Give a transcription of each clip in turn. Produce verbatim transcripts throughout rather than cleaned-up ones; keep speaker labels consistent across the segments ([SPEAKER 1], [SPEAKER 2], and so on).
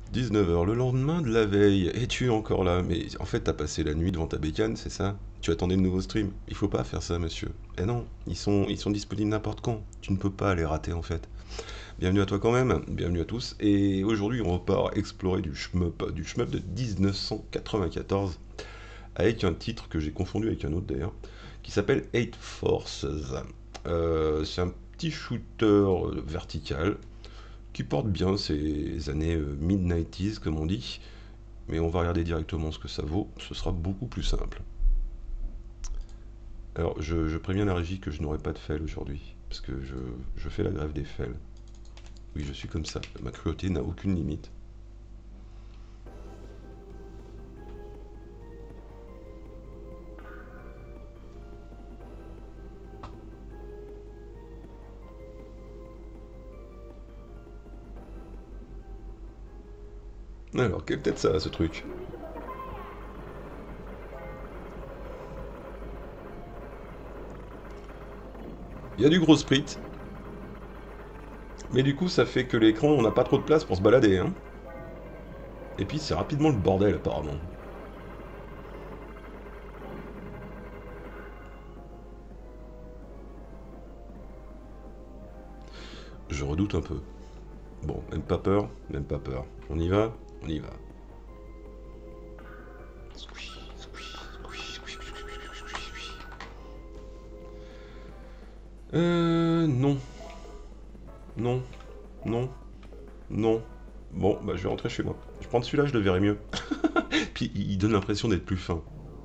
[SPEAKER 1] dix-neuf heures, le lendemain de la veille, et tu es encore là. Mais en fait, t'as passé la nuit devant ta bécane, c'est ça? Tu attendais le nouveau stream. Il faut pas faire ça, monsieur. Eh non, ils sont, ils sont disponibles n'importe quand. Tu ne peux pas les rater, en fait. Bienvenue à toi quand même, bienvenue à tous. Et aujourd'hui, on repart explorer du shmup, du shmup de mille neuf cent quatre-vingt-quatorze, avec un titre que j'ai confondu avec un autre d'ailleurs, qui s'appelle Eight Forces. Euh, c'est un petit shooter vertical qui porte bien ces années euh, mid quatre-vingt-dix comme on dit, mais on va regarder directement ce que ça vaut, ce sera beaucoup plus simple. Alors je, je préviens la régie que je n'aurai pas de fail aujourd'hui, parce que je, je fais la grève des fails. Oui, je suis comme ça, ma cruauté n'a aucune limite. Alors, quelle tête ça a ce truc? Il y a du gros split, mais du coup ça fait que l'écran, on n'a pas trop de place pour se balader, hein. Et puis c'est rapidement le bordel apparemment. Je redoute un peu. Bon, même pas peur, même pas peur. On y va? On y va. Euh... Non. Non. Non. Non. Bon, bah je vais rentrer chez moi. Je prends celui-là, je le verrai mieux. Puis il donne l'impression d'être plus fin.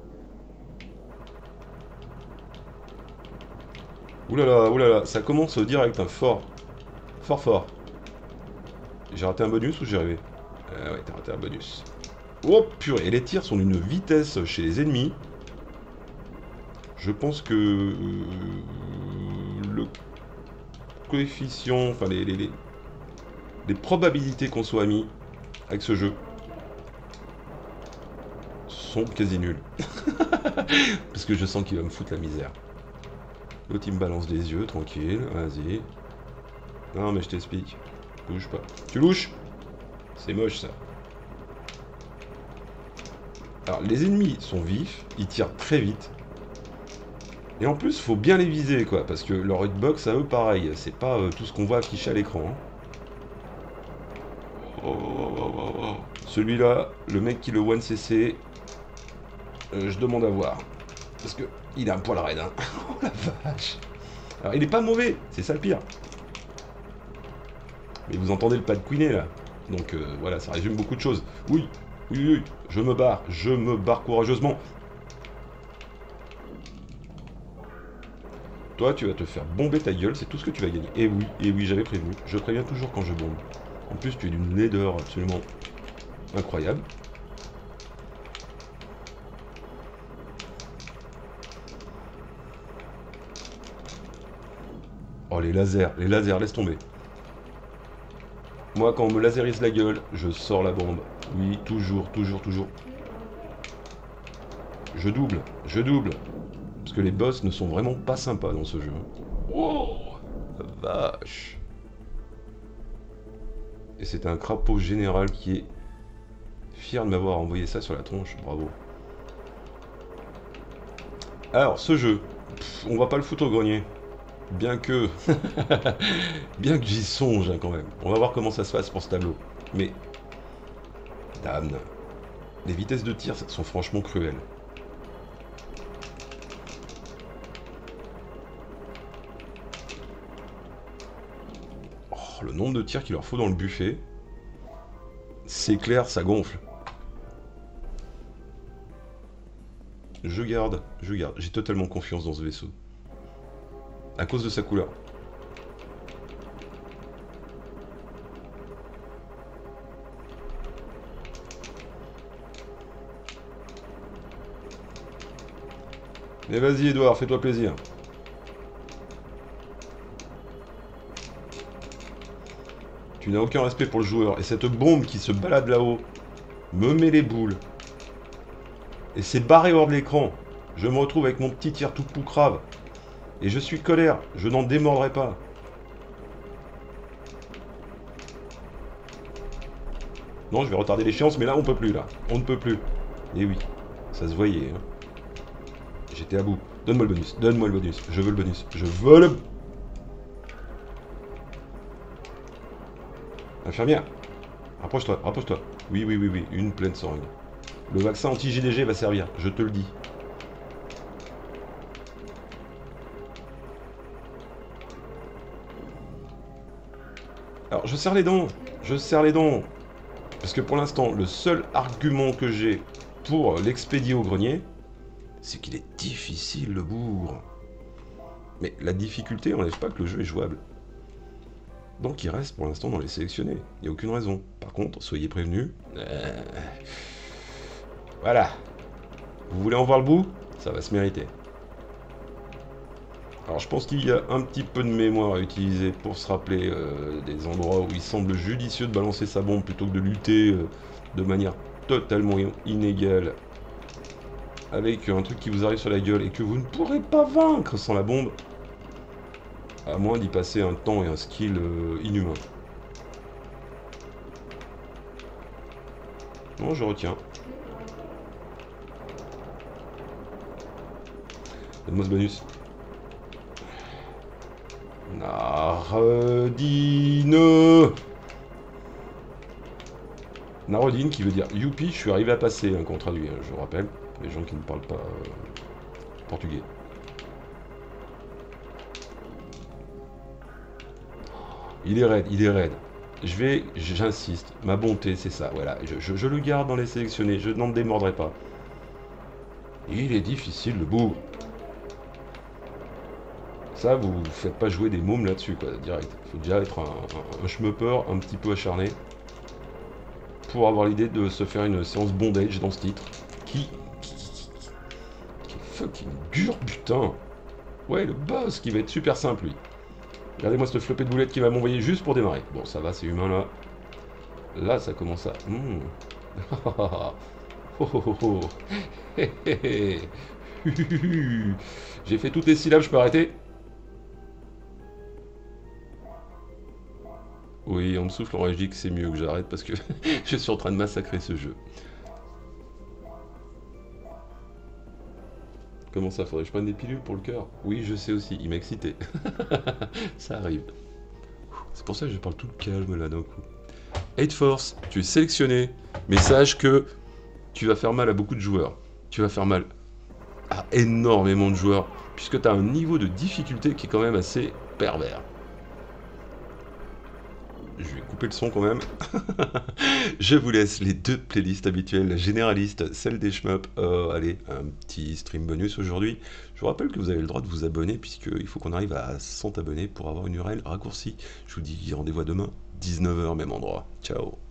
[SPEAKER 1] Oulala, oulala, ça commence direct, hein, fort. Fort fort. J'ai raté un bonus ou j'ai rêvé? Euh, ouais, t'as raté un bonus. Oh purée, et les tirs sont d'une vitesse chez les ennemis. Je pense que euh, le coefficient, enfin les, les, les, les probabilités qu'on soit amis avec ce jeu sont quasi nulles. Parce que je sens qu'il va me foutre la misère. L'autre il me balance des yeux, tranquille, vas-y. Non mais je t'explique. Bouge pas. Tu louches? C'est moche ça. Alors les ennemis sont vifs, ils tirent très vite. Et en plus, faut bien les viser, quoi, parce que leur hitbox à eux, pareil, c'est pas euh, tout ce qu'on voit affiché à l'écran. Hein. Oh, oh, oh, oh, oh. Celui-là, le mec qui le one C C, euh, je demande à voir. Parce que il a un poil raide, hein. Oh la vache. Alors, il est pas mauvais, c'est ça le pire. Mais vous entendez le pas de couinet, là. Donc, euh, voilà, ça résume beaucoup de choses. Oui, oui, oui, je me barre, je me barre courageusement. Toi, tu vas te faire bomber ta gueule, c'est tout ce que tu vas gagner. Et oui, et oui, j'avais prévenu. Je préviens toujours quand je bombe. En plus, tu es d'une laideur absolument incroyable. Oh, les lasers, les lasers, laisse tomber. Moi, quand on me laserise la gueule, je sors la bombe. Oui, toujours, toujours, toujours. Je double, je double. Parce que les boss ne sont vraiment pas sympas dans ce jeu. Oh, la vache. Et c'est un crapaud général qui est fier de m'avoir envoyé ça sur la tronche. Bravo. Alors, ce jeu, pff, on va pas le foutre au grenier. Bien que... Bien que j'y songe hein, quand même. On va voir comment ça se passe pour ce tableau. Mais... Damn. Les vitesses de tir sont franchement cruelles. Oh, le nombre de tirs qu'il leur faut dans le buffet... C'est clair, ça gonfle. Je garde, je garde. J'ai totalement confiance dans ce vaisseau. À cause de sa couleur. Mais vas-y Edouard, fais-toi plaisir. Tu n'as aucun respect pour le joueur. Et cette bombe qui se balade là-haut me met les boules. Et c'est barré hors de l'écran. Je me retrouve avec mon petit tir tout poucrave. Et je suis colère. Je n'en démordrai pas. Non, je vais retarder l'échéance, mais là, on peut plus, là. On ne peut plus. Et oui, ça se voyait, hein. J'étais à bout. Donne-moi le bonus, donne-moi le bonus. Je veux le bonus, je veux le... Infirmière, rapproche-toi, rapproche-toi. Oui, oui, oui, oui, une pleine seringue. Le vaccin anti-J D G va servir, je te le dis. Alors, je serre les dents, je serre les dents. Parce que pour l'instant, le seul argument que j'ai pour l'expédier au grenier, c'est qu'il est difficile, le bourg. Mais la difficulté n'enlève pas que le jeu est jouable. Donc il reste pour l'instant dans les sélectionnés. Il n'y a aucune raison. Par contre, soyez prévenus. Euh... Voilà. Vous voulez en voir le bout? Ça va se mériter. Alors je pense qu'il y a un petit peu de mémoire à utiliser pour se rappeler euh, des endroits où il semble judicieux de balancer sa bombe plutôt que de lutter euh, de manière totalement inégale avec un truc qui vous arrive sur la gueule et que vous ne pourrez pas vaincre sans la bombe, à moins d'y passer un temps et un skill euh, inhumain. Non, je retiens. Donne-moi ce bonus. Narodine. Narodine qui veut dire youpi, je suis arrivé à passer, hein, qu'on traduit, hein, je vous rappelle, pour les gens qui ne parlent pas euh, portugais. Il est raide, il est raide. Je vais, j'insiste, ma bonté c'est ça, voilà, je, je, je le garde dans les sélectionnés, je n'en démordrai pas. Il est difficile le bout. Ça, vous ne faites pas jouer des mômes là-dessus, quoi, direct. Il faut déjà être un, un, un schmupper un petit peu acharné pour avoir l'idée de se faire une séance bondage dans ce titre. Qui, qui, qui, qui est fucking dur, putain. Ouais, le boss qui va être super simple, lui. Regardez-moi cette flopée de boulettes qui va m'envoyer juste pour démarrer. Bon, ça va, c'est humain, là. Là, ça commence à... Mmh. Oh, oh, oh, oh. J'ai fait toutes les syllabes, je peux arrêter? Oui, on me souffle en régie que c'est mieux que j'arrête parce que je suis en train de massacrer ce jeu. Comment ça, faudrait que je prenne des pilules pour le cœur? Oui, je sais aussi, il m'a excité. Ça arrive. C'est pour ça que je parle tout calme là d'un coup. Hate Force, tu es sélectionné, mais sache que tu vas faire mal à beaucoup de joueurs. Tu vas faire mal à énormément de joueurs, puisque tu as un niveau de difficulté qui est quand même assez pervers. Je vais couper le son quand même. Je vous laisse les deux playlists habituelles, la généraliste, celle des shmups. Euh, allez, un petit stream bonus aujourd'hui. Je vous rappelle que vous avez le droit de vous abonner, puisqu'il faut qu'on arrive à cent abonnés pour avoir une U R L raccourcie. Je vous dis rendez-vous à demain, dix-neuf heures, même endroit. Ciao.